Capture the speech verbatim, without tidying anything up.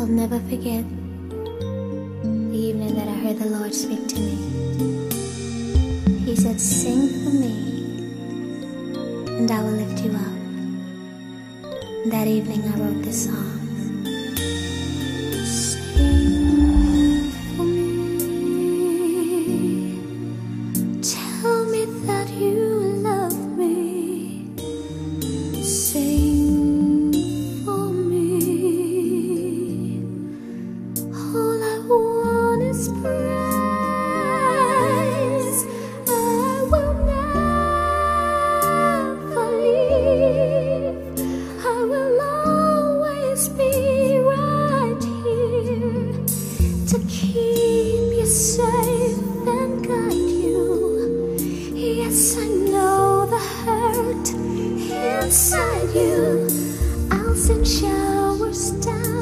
I'll never forget the evening that I heard the Lord speak to me. He said, sing for me, and I will lift you up. That evening I wrote this song. Sing for me, tell me that you love me. Sing for me, all I want is praise. I will never leave, I will always be right here to keep you safe and guide you. Yes, I know the hurt inside you. I'll send showers down